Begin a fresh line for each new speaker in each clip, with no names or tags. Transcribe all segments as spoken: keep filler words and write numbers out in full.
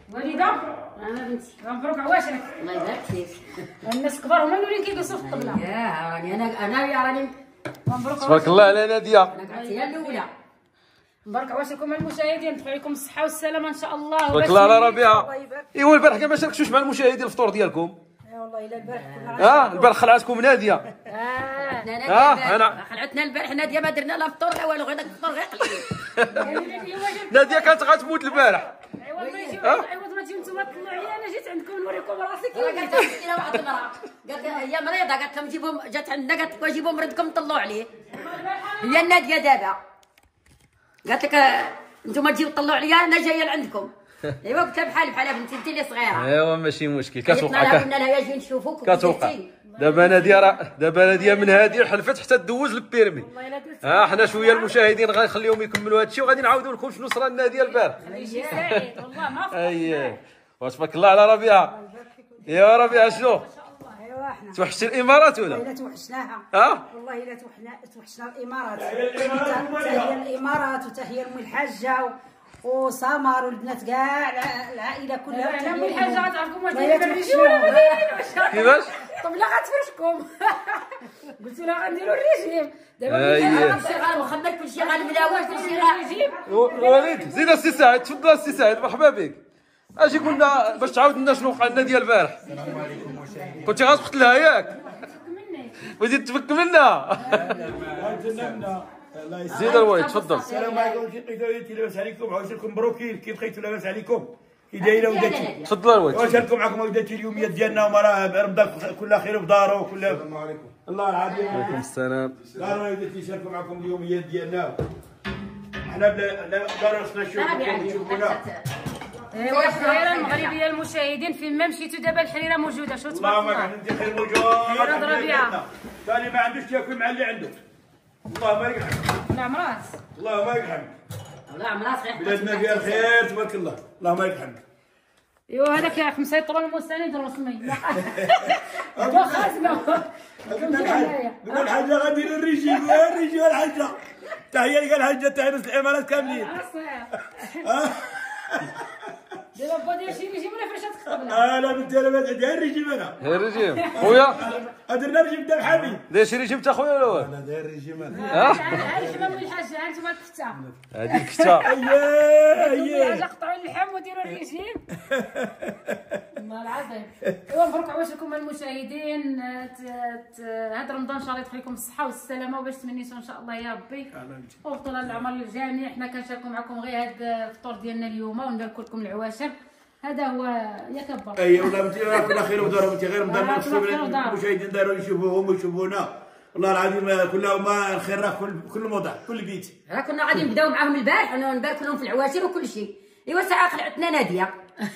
والدة
انا بنتي
مبروك عواشرك.
الله يبارك فيك.
الناس كبار هما اللي كيجلسوا في الطبلة.
يا راني انا انا يا راني
مبروك
تبارك الله على ناديه.
انا قعدت هي الاولى.
مبارك عواشركم المشاهدين، ندعو لكم الصحة والسلامة ان شاء الله.
تبارك الله على ربيعه. ايوا البارح كاع ما شاركتوش مع المشاهدين الفطور ديالكم.
اي والله الا البارح
اه البارح خلعتكم ناديه.
اه
اه انا
خلعتنا البارح ناديه ما درنا لا فطور لا والو، غير داك الفطور غير قليل.
ناديه كانت غتموت البارح.
عوض ما يجيو عوض ما تجيو نتوما تطلعوا عليا، انا جيت عندكم نوريكم راسي كيف
قالت لها مسكينه واحد المراه، قالت لها هي مريضه، قالت لهم جيبوا، جات عندنا قالت لكم جيبوا مريضكم طلعوا عليه. هي الناديه دابا قالت لك انتم تجيو تطلعوا عليا، انا جايه لعندكم. ايوا قلت لها بحال بحال بنتي انت اللي صغيره.
ايوا ماشي مشكل،
كتوقع
كتوقع
قلنا لها يا جي نشوفوك
كتوقع. دابا ناديه راه دابا ناديه من هذه حلفت حتى تدوز البيرمي. ها حنا شويه المشاهدين غنخليهم يكملوا هذا الشيء وغادي نعاودوا لكم شنو صرا الناديه البارح.
شي سعيد والله ما
اييه وتبارك الله على ربيعه. يا ربيعه شنو
ايوا احنا
توحشتي الامارات ولا؟
والله الا توحشناها.
اه
والله الا توحشنا توحشنا الامارات. تحيه الامارات وتحيه لام الحاجه وسمر والبنات كاع العائله كلها.
انا من الحاجه غتعرفكم واش
والله
داير
توحشناها.
كيفاش؟
طب لا غتفرشكم. قلت لها غنديروا الريجيم
أييه.
دابا
كلشي غنخمر كلشي غنبداو كلشي غا
الريجيم.
وليد زيد السي سعيد، تفضل السي سعيد مرحبا بك. اجي قلنا باش تعاود لنا شنو وقع لنا ديال البارح. السلام عليكم. كنتي غتقتلها ياك؟ بديت تفك منا. زيد الوالد تفضل.
السلام عليكم. كي لقيتو لاباس عليكم؟ عاوشكم مبروكين. كي بقيتو لاباس عليكم؟ كي دايره وداتي؟
تفضل الوالد.
واش لكم معكم وداتي اليوميات ديالنا وراه رمضان كل خير في دارو كل. السلام عليكم. الله العافيه.
وعليكم السلام.
دارو وداتي نشاركوا معكم اليوميات ديالنا. حنا بلا دارو خصنا نشوفوكم تشوفونا.
ايوا الحريره المغربيه المشاهدين فين ما مشيتوا دابا الحريره موجوده. شو تبارك
اللهم
الله.
يرحم خير موجود.
مرض ربيعه.
ثاني ما عندوش ياكل مع اللي عنده. اللهم يرحم.
نعم راس.
اللهم يرحم.
الله عمرها صغير
بلادنا فيها الخير تبارك الله. اللهم يرحم.
ايوا هذاك يا خمسه يطرون المستند الرسمي. هذا خازنه.
نقول حاجه غادي للرجيم يا الرجيم الحاجه. تحيه لك الحاجه تاع نص الامارات كاملين.
دابا با داير شي ريجيم ولا فرشات قبله.
انا بنتي انا بعد داير الرجيم انا.
هي الرجيم خويا
درنا الرجيم تاع الحامي.
داير شي ريجيم تا خويا ولا والو؟
انا داير الرجيم انا.
ها الحمام والحاج ها انتم الكفته.
هذه الكتا.
اييه اييه.
قطعوا اللحم وديروا الريجيم. والله العظيم. ايوا مبروك عواشركم المشاهدين. هذا رمضان ان شاء الله يدخل لكم الصحه والسلامه وباش تمنيتوا ان شاء الله يا ربي وطول العمر للجميع. حنا كنشاركوا معكم غير هذا الفطور ديالنا اليوم ونبارك لكم العواشر. هذا هو يا كبر.
اي والله بنتي كل خير ودار بنتي غير رمضان المشاهدين داروا يشوفوهم ويشوفونا. والله العظيم كلهم ما الخير راه كل كل موضع كل بيت.
راه كنا غادي نبداو معاهم البارح ونبارك لهم في العواشر وكل شيء. ايوا ساعه خلعتنا ناديه.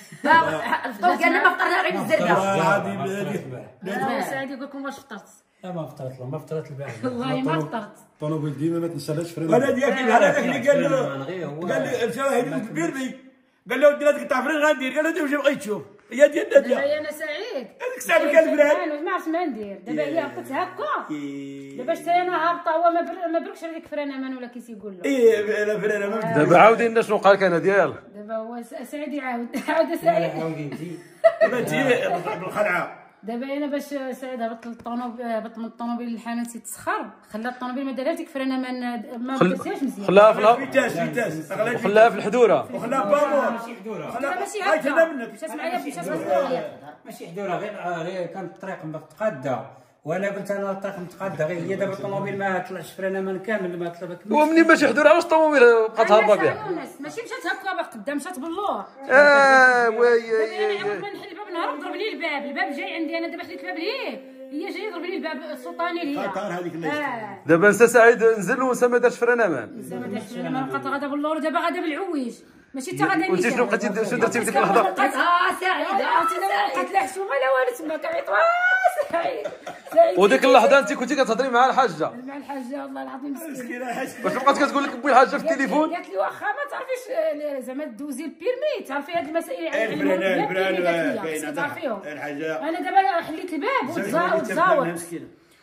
الفطور ديالنا ما فطرنا غير بالزرده.
والله العظيم ناديه.
سعيد يقول لكم واش فطرت؟
لا ما فطرت له ما فطرت البارح.
والله ما فطرت.
الطوموبيل ديما ما تنسالهاش فرينا.
انا ديالك هذاك اللي قال له قال لي الشواهد البيرمي قال له ودي تاع فرين غندير قال له واش بغيت تشوف هي ديال ناديه.
دابا انا سعيد.
هذيك الساعه قال فران
ما عرفت ما ندير. دابا هي هبطت هكا. دابا شتي انا هابطه هو ما بر... ما بركش عليك فران امان ولا كيس يقول له.
ايه انا فران ما
دابا عاودي لنا شنو قال لك انا ديال.
دابا هو سعيد يعاود. عاود سعيد.
عاودي انت.
دابا انت بالخلعه.
دابا انا باش سعيد هبط للطونوبيل هبط من الطونوبيل للحانوت يتسخر خلى الطونوبيل ما دارها ديك فرانه ما ما درتيهاش مزيان.
خلاها في الهواء
فيتاس فيتاس
وخلاها في الحدوره.
وخلاها بامور.
لا ماشي هكا. مشات معايا مشات معايا.
ماشي حدوره غير غير كانت الطريق متقاده وانا قلت انا الطريق متقاده غير هي دابا الطوموبيل ما طلعش فرانه من كامل ما طلع.
ومنين ماشي حدوره علاش الطوموبيل بقات هاربه بها؟
ماشي مشات هكا باق قدام مشات باللور.
اه وي
انا عاود ما نحل الباب نهار ضرب لي الباب الباب جاي عندي انا دابا حليت الباب ليه هي جاي يضرب لي الباب السلطاني ليا.
خطر هذيك اللي
دابا نسى سعيد نزل ونسى ما دارش فران امان.
زعما دارت انا بقات غادا باللور ودابا غادا بالعويج ماشي حتى غادا
وانت شنو بقيتي شنو درتي في ديك اللحظه؟
اه سعيده
عرفتي دابا بقات لا حشومه لا والو تما كيعيطوا سعيد سعيد.
وديك اللحظه انت كنتي كتهضري مع الحاجه.
مع الحاجه والله العظيم مسكينه.
واش بقات كتقول لك بوي الحاجه في التليفون؟
قالت لي واخا ما تعرفيش زعما دوزي البيرمي تعرفي هاد المسائل يعني
الفران الفران
تعرفيهم.
الحاجه
انا دابا حليت الباب وتزاور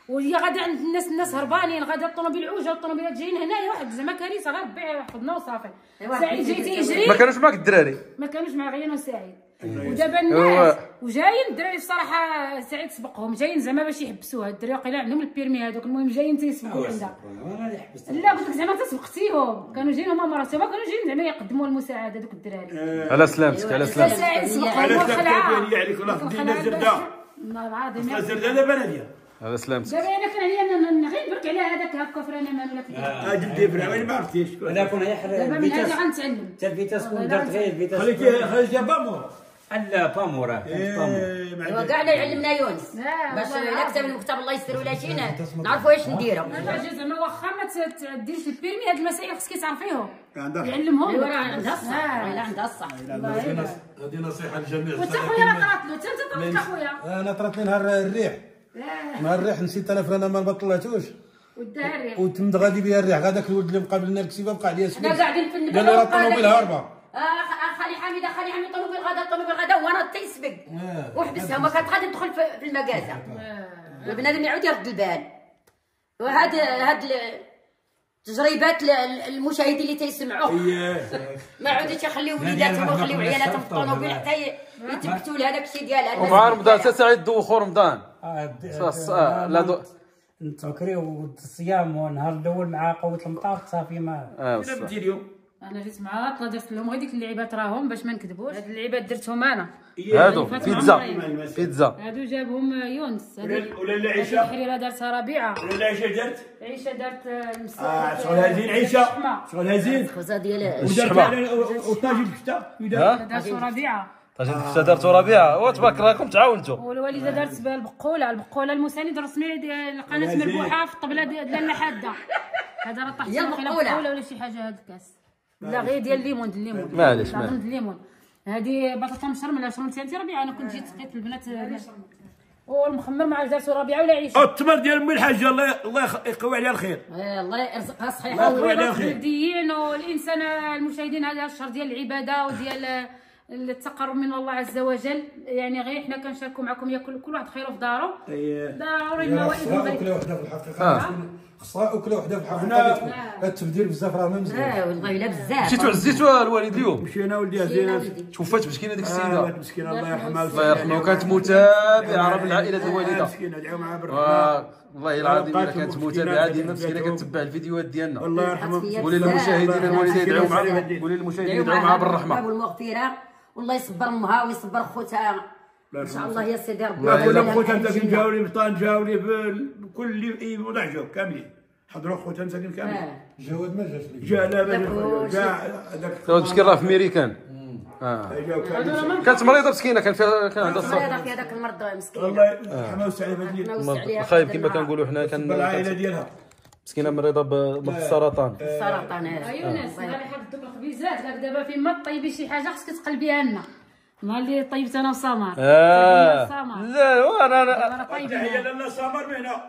وهي غادا عند الناس الناس هربانين غادا الطوموبيل عوجه والطوموبيلات جايين هنايا واحد زعما كارثه غير بيع حضنا وصافي. سعيد جاي تيجري
ما كانوش معاك الدراري؟
ما كانوش مع غيان وسعيد. ودابا الناس وجايين الدراري الصراحه سعيد سبقهم جايين زعما باش يحبسوها الدراري واقيلا عندهم البيرمي هذوك المهم جايين تيسبقوا عندها. لا قلت لك زعما تسبقتيهم كانوا جايين هما مراتهم كانوا جايين زعما يقدموا المساعده دوك الدراري.
على سلامتك على سلامتك.
سعيد سبقهم وخلعه.
هي عليك والله خدينا الزرده.
والله العظيم
الزرده دابا ناديه.
على سلامتك.
دابا انا كان عليا انا غير نبرك على هذاك هكا فرانه مان ولا كذا.
اه جدي فرا ما عرفتيش.
انا كون هي
دابا من هذا غنتعلم.
حتى الفيتاس كون درت غير الفيتاس.
خليتي خليتي بامور.
لا بامور كانت بامور.
ايوا كاع اللي علمنا يونس باش الا كتب المكتب الله يستر ولا شي نعرفوا واش نديروا.
انا زعما واخا ما تديرش البيرمي هاد المسائل خصك تعرفيهم
عندها
يعلمهم.
ايوا راه عندها الصح لا عندها الصح.
هذه نصيحه للجميع.
وانت خويا راه طرات له حتى انت طرات خويا.
انا طرات لي نهار الريح نهار الريح نسيت انا فرنا ما بطلعتوش
وداها الريح
وتمد غادي بيا الريح هذاك الولد اللي مقابلنا الكسيبه بقى عليا سكوت.
حنا قاعدين في النبات
قال لي راه الطوموبيل هاربه.
خالي حميده خالي حميد الطوموبيل غدا الطوموبيل غدا وانا تيسبق وحبسها وما كانت غادي تدخل في المكازا. البنادم يعاود يرد البال. وهاد هاد تجربات المشاهدين اللي تيسمعوه ما عاودوش يخليو وليداتهم ويخليو عيالاتهم في الطوموبيل حتى يتبتوا لهذاك الشيء ديالها.
ومع رمضان حتى سعيد دوخوا رمضان.
لا دو نتفكروا الصيام والنهار الاول مع قوه المطار صافي ما.
اه
اليوم
انا جيت مع عطله درت لهم غير ديك اللعيبات راهم باش ما نكذبوش. هاد اللعيبات درتهم انا.
هادو بيتزا بيتزا
هادو جابهم يونس.
ولا العيشه
الحريره دارتها ربيعه.
ولا العيشه دارت
عيشه دارت المسا.
اه شغل هزين عيشه شغل هزين
الخبزه ديال
ودارت وطاجين الكفته
دارت ربيعه.
طاجين الكفته دارتو ربيعه وتبارك الله راكم تعاونتوا.
والوالده دارت البقوله البقوله المساند الرسمي ديال القناه مربوحه في الطبله ديال حاده. هذا راه طاحت البقوله ولا شي حاجه هاد الكاس. لا غير ديال الليمون ديال الليمون
معليش
معليش الليمون. هذه بطاطا مشرمله شرمتي انت ربيعه انا كنت جيت سقيت البنات والمخمر مع دارتو ربيعه ولا عيش.
التمر ديال ام الحاجه الله الله يقوي عليها الخير.
الله يرزقها صحيحه
الله يقوي عليها الخير.
الجلديين والانسان المشاهدين هذا الشهر ديال العباده وديال التقرب من الله عز وجل يعني غير حنا كنشاركوا معكم ياكل كل واحد خيره في دارو. ضروري الموائد
وكل وحده في الحقيقه خصها وكل وحده في الحقيقه التبديل بزاف راه ما مزيان.
اه والله الا بزاف.
مشيتوا عزيتوا الوالد اليوم؟
مشينا ولدي عزيز
توفات مسكينه ديك السيده.
مسكينه الله يرحمها
الله يرحمها وكانت متابعه من عائله الوالده.
مسكينه ادعوا معها بالرحمه.
والله العظيم الا كانت متابعه ديما مسكينه كتبع الفيديوهات ديالنا.
الله يرحمها.
قولي للمشاهدين الوالده يدعوا معها قولي للمشاهدين يدعوا معها بالرحمه
والمغفره والله يصبر امها ويصبر خوتها ان شاء الله يا سيدي ربي.
كل خوتها مساكين جاوني بطان جاوني بكل اي موضوع جاو كاملين حضروا خوتها مساكين كاملين.
جواد ما جاش لي.
جا لا جا هذاك
جواد مسكين راه في ميريكان. اه كانت مريضه مسكينه كان فيها كان عندها الصبر.
مريضه في هذاك المرض مسكينه.
الله يرحمها ويوسع عليها.
الخايب كما كنقولوا حنا كان
بالعائله ديالها
مسكينه مريضه بالسرطان.
السرطان
هذا. يونس غادي حط الخبيزات قالك دابا فين ما طيبي شي حاجه خصك تقلبيها لنا. نهار اللي طيبت انا وسمر.
اه لا انا
انا طيبه.
هي لاله سمر من هنا.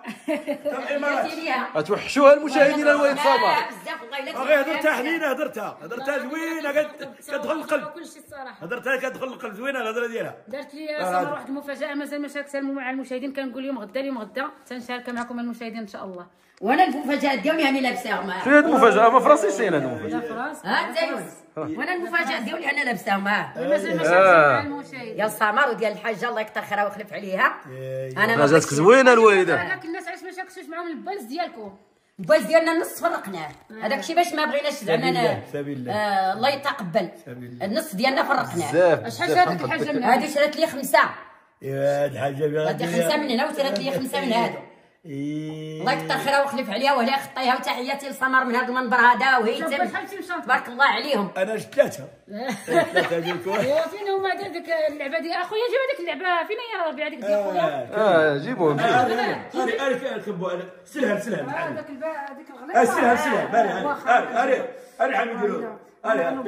الامارات.
توحشوها المشاهدين الوالد سمر.
بزاف والله
غير هضرتها حنينه هضرتها هضرتها زوينه كتدخل القلب.
كلشي الصراحه
هضرتها كتدخل القلب زوينه الهضره ديالها.
دارت لي سمر واحد المفاجاه مازال ما شاركتها مع المشاهدين كنقول لهم غدا اليوم غدا تنشاركها معكم المشاهدين ان شاء الله.
وانا المفاجات ديالي راني لابساها معاها.
شنو هاد المفاجاه ما فراسيين هاد المفاجاه.
فراس
ها انت يونس وانا المفاجات ديالي انا لابساها معاها.
مازال ما شاركتها مع المشاهدين.
يا سمر وديال الحاجه الله يكثر خيرها ويخلف عليها.
انا ما جاتك زوينه الوالده.
هذاك الناس علاش ما شاركتوش معاهم البالز ديالكم؟
البايز ديالنا النص فرقناه. هذاك الشيء باش ما بغيناش زعما آه الله يتقبل. النص ديالنا فرقناه.
شحال شرات الحاجه من
هذه شرات لي خمسه.
يا الحاجه
هذه خمسه من هنا وشرات لي خمسه من هادو. الله يكثر خيرها ويخلف عليها وهي خطيها وتحياتي لسمر من هذا المنبر هذا وهي تبارك الله عليهم.
انا ثلاثه ثلاثه ديالكم.
فين هما ديك اللعبه ديال اخويا جيب هذيك اللعبه فين هي ربيع هذيك ديال خويا.
اه جيبوهم
هذيك هذيك كبوا سلها سلها
هذاك الباء هذيك الغليظه.
سلها سلها بالي هاري هاري حميد هاري
انا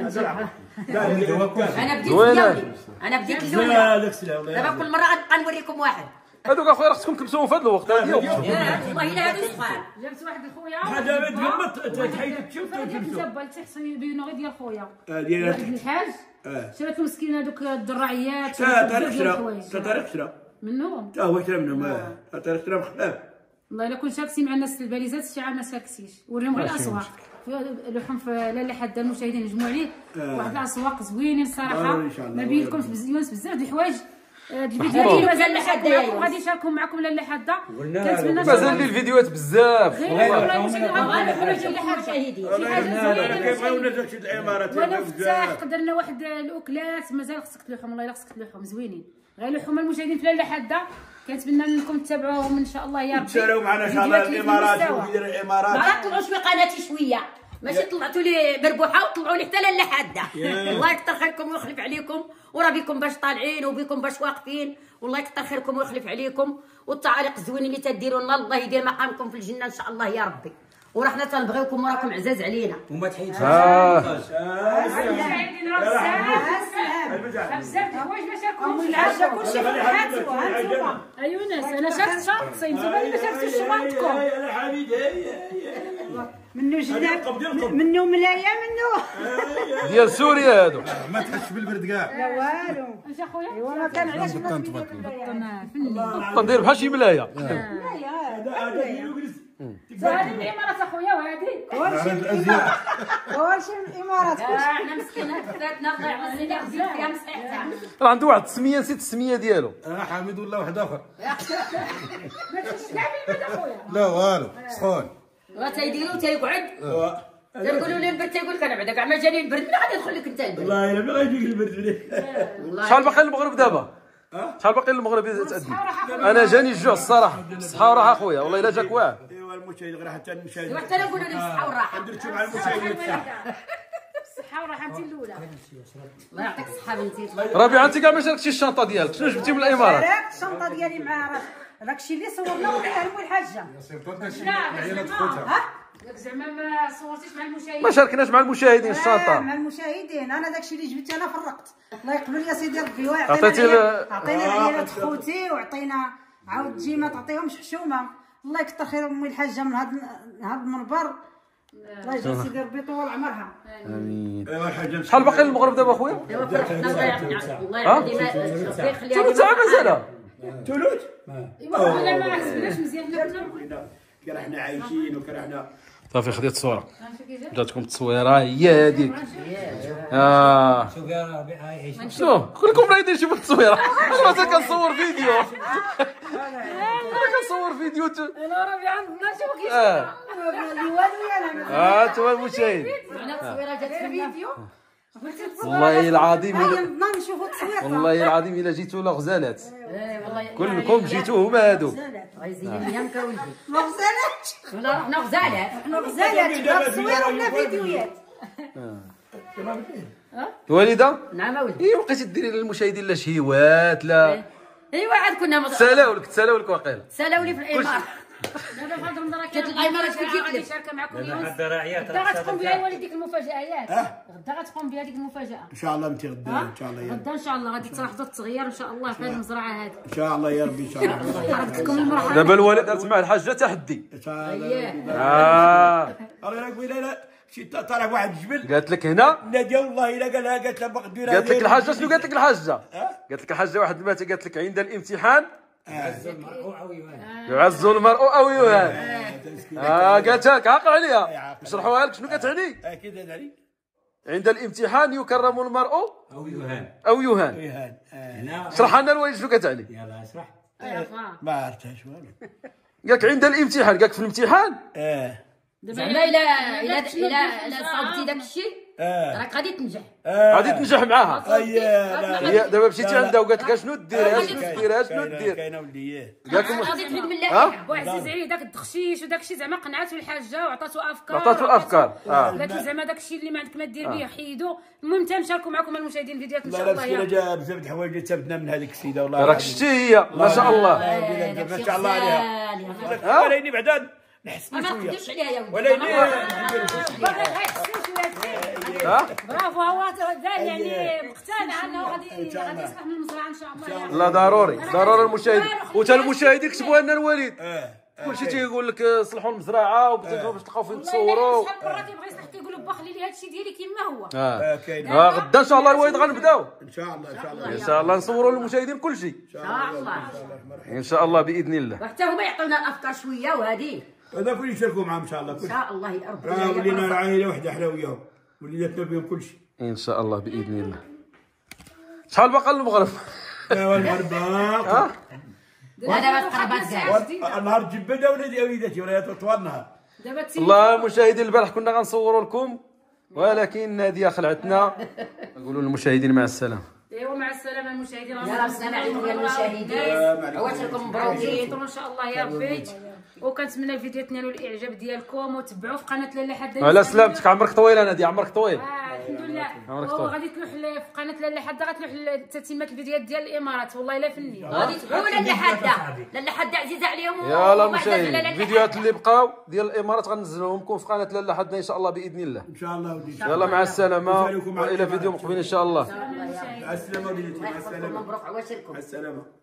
بديت ديالي انا بديت الاولى دابا كل مره غنبقى نوريكم واحد.
هذوك اخويا خصكم تلبسوهم في هذا الوقت هذه
والله الا هادو صغار.
جبت واحد الخويا
هذا تغمط تحيد تشوف
تلبسوا تحصل يبينوا غير ديال خويا
ديال
الحاج. شرات مسكينه هذوك الدراعيات
تا طارق شرا تا طارق شرا
منهم
تا هو شرا منهم تا طارق شرا خفاف
والله الا كنت شاكسي مع الناس الباليزات الشعب ما شاكسيش، وريهم غير الاسواق اللحوم في لاله حدا المشاهدين يجمعوا عليه واحد الاسواق زوينين الصراحه. ما بين لكم بزاف بزاف د الحوايج. هاد الفيديوهات مازال لحد غادي نشاركهم معكم لاله حدا. كنتمنى
مازال لي الفيديوهات بزاف
والله المشاهدين
كيبغيو الناس شي الامارات
وانا مفتاح قدرنا واحد الاكلات مازال خصك تلوحهم والله الا خصك تلوحهم زوينين غير لحوم المشاهدين في لاله حدا. كنتمنى انكم تتابعوهم ان شاء الله يا ربي.
تشاركوا معنا ان شاء الله الامارات وفيديو الامارات.
ما طلعوا شويه قناتي شويه ماشي طلعتوا لي بربوحه وطلعوا لي حتى لاله حدا. الله يكثر خيركم ويخلف عليكم وراه بكم باش طالعين وبكم باش واقفين والله يكثر خيركم ويخلف عليكم والتعاليق الزوينين اللي تديروا لنا الله يدير مقامكم في الجنه ان شاء الله يا ربي. وراه حنا تنبغيوكم وراكم عزاز علينا.
وما تحيدش
بزاف د الحوايج ما شاركوهمش العشاء كلشي في حياتكم. هانتوما ايوا ناس انا شاركت شخصيا نتوما اللي ما شاركتوش شمالتكم.
يا حميد
منو جنة منو ملايه منو
ديال سوريا هادو.
ما تحسش بالبرد كاع.
لا والو.
اش اخويا؟
ايوا ما كان علاش الناس
كندير بحال شي ملايه.
هذه الامارات اخويا وهذه
كلشي من الامارات كلشي من الامارات.
احنا مسكينات فاتنا الله يعزنا خزيت فيها مصحيحتها.
راه عنده واحد السميه نسيت السميه ديالو.
انا حميد ولا واحد اخر.
ما تمشيش كاع بالبرد اخويا.
لا والو سخون.
وتيديروا تيقعد تنقولوا لي البرد تيقول لك انا بعدا كاع ما جاني البرد من غادي يدخل لك انت البرد.
والله الا ما غيجيك البرد.
شحال باقي للمغرب دابا؟ شحال باقي للمغرب تأدي؟ انا جاني الجوع الصراحه. الصحه والراحه اخويا والله الا جاك واعر.
ايوا المشاهد غير حتى المشاهد
وحتى نقولوا لي الصحه والراحه.
درتو مع المشاهد تاعك.
الصحه والراحه انت الاولى.
الله يعطيك الصحه بنتي.
ربيعه انت كاع ما شاركتيش الشنطه ديالك، شنو جبتي من الامارات؟
شاركت الشنطه ديالي مع داك الشيء اللي صورنا وديها لمول الحاجه.
لا زعما ما صورتيش مع المشاهدين.
ما شاركناش مع المشاهدين الشنطه.
مع المشاهدين انا داك الشيء اللي جبت انا فرقت. الله يقبل يا سيدي ربي.
عطيتي
عطينا العيالات خوتي وعطينا عاود تجي ما تعطيهمش حشومه. الله يكثر خير امي الحاجه من هذا هذا المنبر. الله يجزي سيدي ربي طول عمرها.
امين.
ايوا الحاجه
شحال باقي للمغرب دابا اخويا؟
ايوا فرحنا الله يعطينا الله يخليها ربي يخليها
ثلث ساعه مازال.
ثلث.
ايوا ولا ما حسبناش مزيان حنا
كي راحنا عايشين وكي راحنا
صافي خديت الصوره جاتكم التصويره هي هذيك. اه
شوف يا ربي عايش.
شنو كلكم رايدين تشوفوا التصويره. انا مازال كنصور فيديو. انا كنصور فيديو.
انا راه عندنا شوف كيف
اه اه انتم المشاهد.
معنا تصويره جات في الفيديو.
والله العظيم
بدنا نشوفوا التصوير.
والله العظيم الا جيتوا لغزالات
والله
كلكم جيتوا هما هادو.
غيزين لي انت ولدي.
ما غزالاتش.
ولا رحنا غزالات.
احنا غزالات لا تصوير ولا فيديوهات.
الوالده
نعم اولدي.
اي بقيتي ديري للمشاهدين لا شهيوات لا
ايوا عاد كنا
تسالاو لك تسالاو لك واقيلا.
سالاو لي في الامارات.
دابا في هذا رمضان راه
كانت الامارات في
غادي
كيكلف.
يشارك معكم اليوم.
هاد الراعيات
غدا غتقوم بها الوالد ديك المفاجاه ياك. غدا غتقوم بها ديك المفاجاه.
ان شاء الله انت غدا ان شاء الله يا
غدا ان شاء الله غادي تلاحظوا التغيير ان شاء الله في هذه المزرعه هذه.
ان شاء الله يا ربي ان شاء الله.
عرفتكم المرحله.
دابا الوالد دارت مع الحاجه تحدي.
ان شاء الله.
اه
الله قبيله لا شي طالع واحد الجبل
قالت لك هنا
ناديه والله الا قالها قالت لها باغي ديرها.
قالت لك الحاجه شنو قالت لك الحاجه؟ قالت لك الحاجه واحد المات قالت لك عند الامتحان يعز المرء او يهان. اه قالتها لك عاقل عليها نشرحوها لك شنو كتعني.
اكيد هذه
عند الامتحان يكرم المرء
او يهان
او يهان.
يهان.
هنا
اشرح لنا الوالد شنو كتعني.
يلا اشرح.
ما عرفتهاش والو.
قالك عند الامتحان قالك في الامتحان.
اه
زعما الا الا الا الا صاوبتي داك الشيء
اه
راك غادي تنجح.
غادي تنجح معاها.
اييه
هي دابا مشيتي عندها وقالت لك شنو دير شنو دير شنو دير.
كاينه ولدي
قالت لك غادي تحيد من اللحيه.
وعزيز عليه داك الدخشيش وداك الشيء زعما قنعته الحاجه وعطاتو افكار.
عطاتو الافكار. اه
قالت له زعما داك الشيء اللي ما عندك ما دير به حيدو. المهم تنشاركوا معكم المشاهدين الفيديوهات ان
لا
شاء
لا
الله.
مسكينه
يا
جا بزاف د الحوايج اللي تبدنا من هذيك السيده والله.
راك شتي هي ما شاء الله.
ما شاء الله عليها. وليني بعدا نحسن
ما
شويه
نقدرش عليها يا ولدي.
وليني
برافو هو دار يعني مقتنع انه غادي غادي يصلح من المزرعه ان شاء الله.
لا ضروري ضروري المشاهد وتا المشاهد يكتبوا لنا الوالد.
اه
كلشي تيقول لك صلحوا المزرعه وبغيتو باش تلقاو فين تصوروا.
شحال من مره كيبغي يصلح كيقول له طبخ لي هادشي ديالي كما هو.
اه
كاين
آه، غدا ان شاء الله الوالد غنبداو
ان شاء الله ان شاء الله
ان شاء الله نصوروا للمشاهدين كل شيء
ان شاء الله.
ان شاء الله باذن الله.
وحتى هما يعطيونا الافكار شويه وهذه
هذا كل يشاركوا معهم ان شاء الله
ان
كل
شاء الله يا رب.
راه ولينا العائله وحده حنا وياهم وليداتنا بهم كل شيء
ان شاء الله باذن الله. شحال باقا للمغرب؟
ايوا المغرب باقي
هذا بس قربات كاع.
النهار تجيب بدا ولادي وليداتي ولا طوال النهار.
دابا
الله المشاهدين البارح كنا غنصوروا لكم ولكن ناديه خلعتنا. نقولوا للمشاهدين مع السلامه.
ايوا مع السلامه المشاهدين.
يا رب السلام عليكم يا المشاهدين. عواشركم مبروكين
ان شاء الله يا ربي. وكنتمنى الفيديو تنالوا الاعجاب ديالكم وتبعوا في قناه لاله حدا.
على سلامتك عمرك طويل انا دي عمرك طويل.
اه الحمد لله.
عمرك
هو
طويل.
غادي تلوح ل- في قناه لاله حدا غتلوح تتمات الفيديوهات ديال الامارات والله الا فنيه.
غادي تبعوا لاله حدا لاله حدا عزيزه عليهم.
يلا
وواحدة في
المشاهدين
لاله
الفيديوهات
حدا.
اللي بقاو ديال الامارات غنزلوهم لكم في قناه لاله حدنا ان شاء الله باذن الله.
ان شاء الله وليدي
يلا مع السلامه
نسالكم على
والى فيديو مقبل ان شاء الله.
مع السلامه وليداتي مع السلامه
مبروك عواشركم.
مع السلامه.